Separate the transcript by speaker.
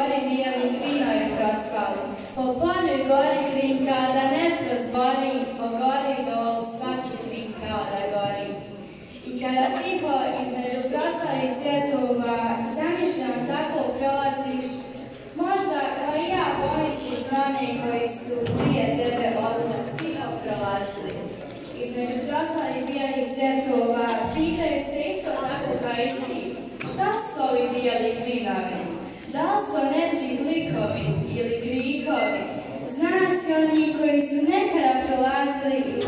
Speaker 1: Bijeli krinovi procvali, po polju gori krim kada nešto zbori, po gori dolu svaki krim kao da gori. I kada tiho između procvalih cvjetova zamišljam tako prolaziš, možda kao i ja pomisliš na one koji su prije tebe ovuda tiho prolazili. Između procvalih bijelih cvjetova pitaju se isto tako kao i ti, šta su ovi bijeli krinovi? Da li su to nečiji glikovi ili krikovi, znaci oni koji su nekada prolazili